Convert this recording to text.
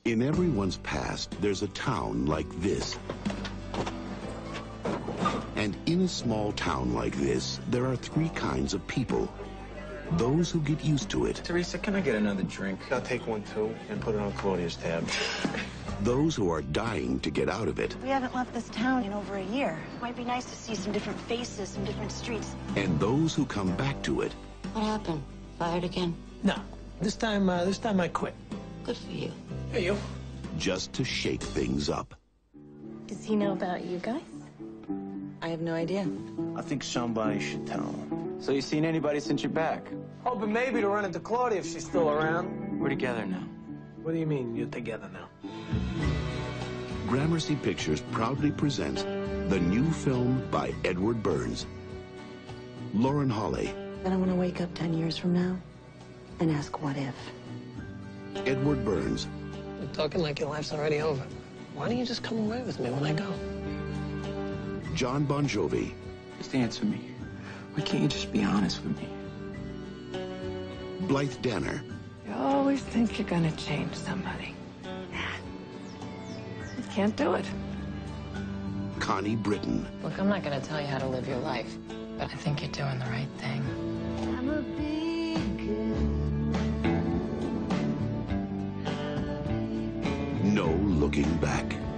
In everyone's past, there's a town like this. And in a small town like this, there are three kinds of people. Those who get used to it. Teresa, can I get another drink? I'll take one, too, and put it on Claudia's tab. Those who are dying to get out of it. We haven't left this town in over a year. Might be nice to see some different faces, some different streets. And those who come back to it. What happened? Fired again? No. This time I quit. Good for you. Hey, you. Just to shake things up. Does he know about you guys? I have no idea. I think somebody should tell him. So you seen anybody since you're back? Hoping maybe to run into Claudia if she's still around. We're together now. What do you mean, you're together now? Gramercy Pictures proudly presents the new film by Edward Burns. Lauren Holly. I don't want to wake up 10 years from now and ask what if. Edward Burns. You're talking like your life's already over. Why don't you just come away with me when I go? John Bon Jovi. Just answer me. Why can't you just be honest with me? Blythe Danner. You always think you're gonna change somebody. You can't do it. Connie Britton. Look, I'm not gonna tell you how to live your life, but I think you're doing the right thing. I'm a big girl. No looking back.